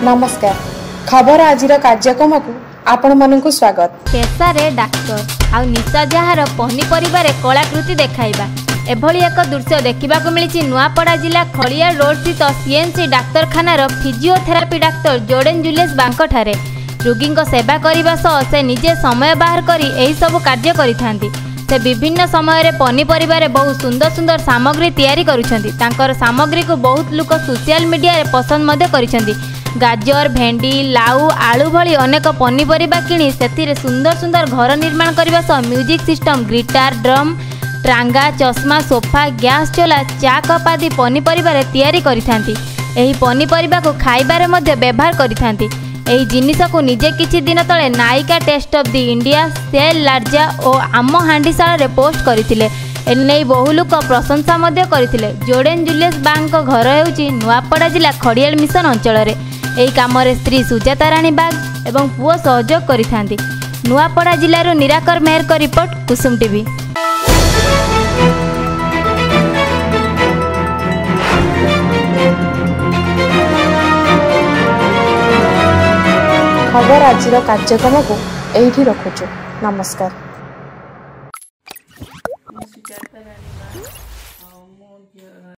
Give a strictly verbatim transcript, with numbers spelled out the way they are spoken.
नमस्कार खबर आज कार्यक्रम को आपण मानक स्वागत। पेशारे डाक्तर आउ निशा जहार पनीपरिबारे कलाकृति देखाइबा एभली एक दृश्य देखा मिली नुआपड़ा जिला खड़िया रोड स्थित सीएनसी डाक्तरखानार फिजियोथेरापी डाक्तर जोडेन जुलियस बांकठारे रोगी सेवा करने सह से निजे समय बाहर करी एही सब कार्य करिथांती। से विभिन्न समय पनीपरिबारे बहुत सुंदर सुंदर सामग्री तैयारी करुछंती। तांकर सामग्री को बहुत लोक सोशल मीडिया रे पसंद मध्य करिछंती। गाजर भेंडी लाउ आलू भली अनेक पनीपरिबा किणी सेथिरे सुंदर सुंदर घर निर्माण करबा सह म्यूजिक सिस्टम गिटार ड्रम ट्रांगा चश्मा सोफा गैस चोला चा कप आदि पनीपरिबारे तैयारी करिथांती। एही पनीपरिबा को खाइबारे मध्य व्यवहार करिथांती। एही जिनिस को निजे किछि दिन तले नायिका taste of the India sale लार्जा और आम हांडीशाला रे पोस्ट करथिले। एने बहु लोक प्रशंसा मध्य करथिले। जोडेन जुलियस बांक घर हेउची नुआपड़ा जिला खड़ियाल मिशन अंचल रे। एही काम रे स्त्री सुजाता रानी बाग एवं पुओ सहयोग करिथांती। नुआपड़ा जिल्लारो निराकर मेहर का रिपोर्ट कुसुम टीवी। खबर आज कार्यक्रम को एठी रखुछु। नमस्कार।